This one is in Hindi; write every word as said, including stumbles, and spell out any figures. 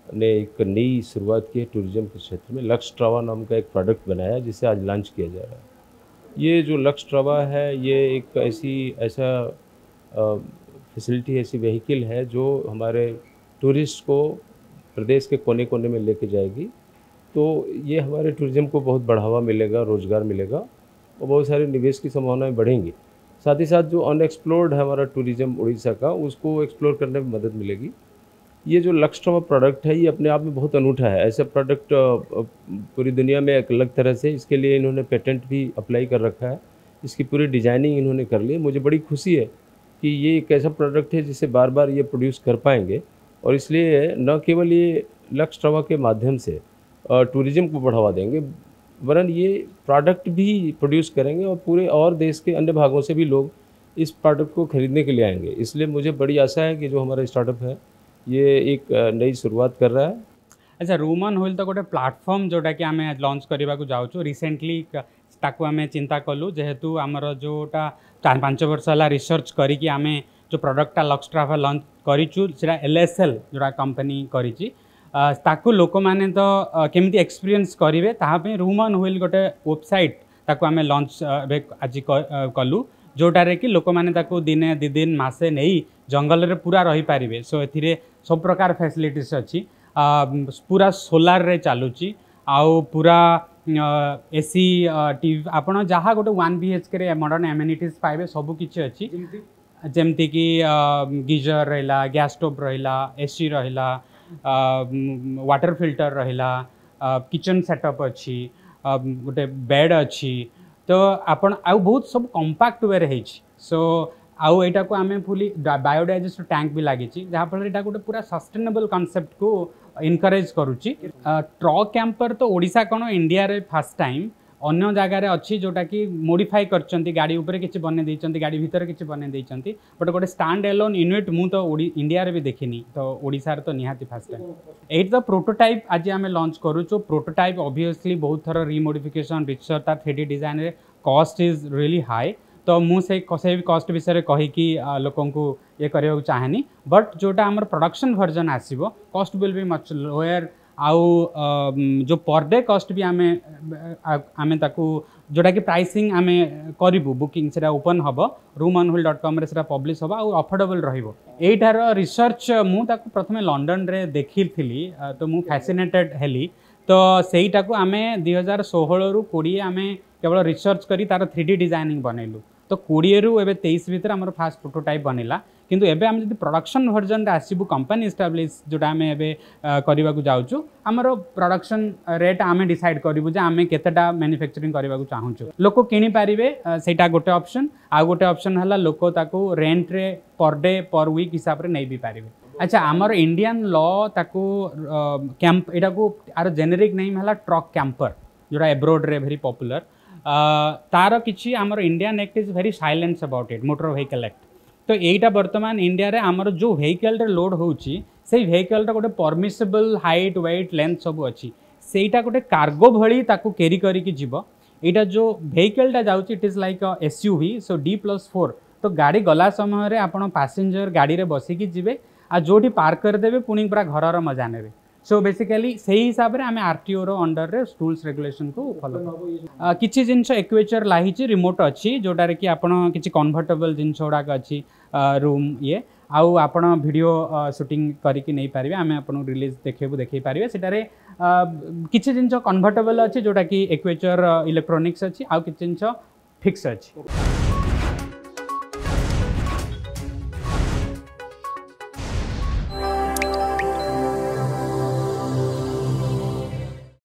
ने एक नई शुरुआत की है टूरिज़्म के क्षेत्र में। लक्स ट्रावा नाम का एक प्रोडक्ट बनाया है जिसे आज लॉन्च किया जा रहा है। ये जो लक्स ट्रावा है ये एक ऐसी ऐसा फैसिलिटी ऐसी व्हीकल है जो हमारे टूरिस्ट को प्रदेश के कोने-कोने में लेके जाएगी। तो ये हमारे टूरिज़्म को बहुत बढ़ावा मिलेगा, रोज़गार मिलेगा और बहुत सारे निवेश की संभावनाएँ बढ़ेंगी। साथ ही साथ जो अनएक्सप्लोर्ड है हमारा टूरिज़्म उड़ीसा का, उसको एक्सप्लोर करने में मदद मिलेगी। ये जो लक्स ट्रावा प्रोडक्ट है ये अपने आप में बहुत अनूठा है। ऐसा प्रोडक्ट अ, पूरी दुनिया में एक अलग तरह से इसके लिए इन्होंने पेटेंट भी अप्लाई कर रखा है। इसकी पूरी डिज़ाइनिंग इन्होंने कर ली है। मुझे बड़ी खुशी है कि ये एक ऐसा प्रोडक्ट है जिसे बार-बार ये प्रोड्यूस कर पाएँगे और इसलिए न केवल ये लक्स ट्रावा के माध्यम से अ, टूरिज़्म को बढ़ावा देंगे, वरन ये प्रोडक्ट भी प्रोड्यूस करेंगे और पूरे और देश के अन्य भागों से भी लोग इस प्रोडक्ट को खरीदने के लिए आएँगे। इसलिए मुझे बड़ी आशा है कि जो हमारा स्टार्टअप है ये एक अ, नई शुरुआत कर रहा है। अच्छा रूम ऑन व्हील तो गोटे प्लाटफर्म जोटा कि आम लंच करने को जाऊँ रिसेंटली ताकू आम चिंता कलु जेहेतु आमर जोटा चार पांच वर्ष है रिसर्च करी आम जो प्रोडक्टा लक्स ट्रावा लंच करूँ से एल एस एल जोटा कंपनी करी ताकू लोक मैंने तो केमी एक्सपीरियंस करेंगे तापाई रूम ऑन व्हील गोटे वेबसाइट ताकू आम लंच आज कलु जोटारे कि लोक मैंने दिने दी दिन मसे नहीं जंगल रे पूरा रही पारे। सो ए सब प्रकार फैसिलिटीज अच्छी पूरा सोलार रे चलुची आउ पूरा एसी टीवी आपण जहाँ गोटे one B H K modern amenities पाइबे सब किसी अच्छी जमती कि गीजर रहा गैस स्टोव रहा एसी रहा वाटर फिल्टर रहा किचन सेटअप अच्छी गोटे बेड अच्छी तो आपण आउ बहुत सब कंपैक्ट वे रही। सो आउ एटा को आमे फुली बायोडाइजेस्टर टैंक भी लगी जहाँफल एटा गोटे पूरा सस्टेनेबल कॉन्सेप्ट को इनकरेज करुच्ची। ट्रक कैंपर तो ओडिशा कौन इंडिया रे फर्स्ट टाइम अन्य जगार अच्छी जोटा कि मोडिफाई करचंती गाड़ी ऊपर किसी बने देइचंती गाड़ी भीतर किसी बने देइचंती बट गोटे स्टैंड एलोन यूनिट मु तो इंडिया रे भी देखिनी तो ओडिशा रे तो निहाती first time at the prototype आज आम लॉन्च करूँ। प्रोटोटाइप ऑब्वियसली बहुत थर रिमोडिफिकेशन रिसर्च तार थ्री डी डिजाइन रे कॉस्ट इज रियली हाई तो मुझे भी कॉस्ट विषय कहीकि लोकं को ये करने चाहेनी बट जोटा आमर प्रोडक्शन वर्जन आसो cost will be much lower आउ जो पर डे कॉस्ट भी आमे आमे ताकू जोटा कि प्राइसिंग आमे करिबु बुकिंग से ओपन हम room on wheel dot com रे से पब्लिश हम आउ अफोर्डेबल रहिबो। एटार रिसर्च मु ताकू प्रथमे लंडन रे देखी थी तो मु फैसिनेटेड हेली तो सेटा को आमे दुई हजार षोहल रु कोड़े आमे केवल रिसर्च करी तार थ्री डी डिजाइनिंग बनैलु तो कोड़े रु एबे तेईस भितर आमर फास्ट प्रोटोटाइप बनिला किंतु एबे आम जब प्रोडक्शन वर्जन रे आसीबु कंपनी एस्टाब्लिश जोटा आम एबे करबा को जाउछु आमर प्रोडक्शन रेट आम डिसाइड करिबु जे आम केतेटा मैन्युफैक्चरिंग करबा को चाहूछु लोक किनि पारिबे सेटा गोटे ऑप्शन आ गोटे ऑप्शन हला लोक ताको रेंट रे पर डे पर वीक हिसाब रे नै भी पारिबे। अच्छा आमर इंडियन लॉ ताको कैंप एटा को आर जेनेरिक नेम हला ट्रक कैंपर जोटा एब्रोड रे वेरी पॉपुलर तार किछि आमर Indian act is very silence about it motor vehicle act तो यहीटा बर्तमान इंडिया रे आमर जो व्हीकल रे लोड होउची से व्हीकल रा गोटे परमिसेबल हाइट वेट लेंथ सब अच्छी सेटा गोटे कार्गो भली ताकू कैरी करी कि जीव एटा जो व्हीकल टा जाउची it is like a SUV so D plus four तो गाड़ी गला समय रे आपण पैसेंजर गाड़ी रे बसी कि जीवे आ जोठी पार्क कर देबे पुणी पूरा घर रा मजा नेबे। सो बेसिकली से हिसाब से आम आरटीओ रो अंडर रे रूल्स रेगुलेशन को फॉलो किछि जिनस एक्वेचर लाही रिमोट अच्छी जोटार कि आपण किछि कन्वर्टेबल जिनस गुड़ाक अच्छी रूम ये आउ आपण वीडियो शूटिंग करके नहीं पारे आम आपन रिलीज देखेबु देखै पारे सेटारे किछि जिनस कन्वर्टेबल अच्छी जोटा कि एक्वेचर इलेक्ट्रोनिक्स अच्छी आउ किछि जिनस फिक्स अच्छी।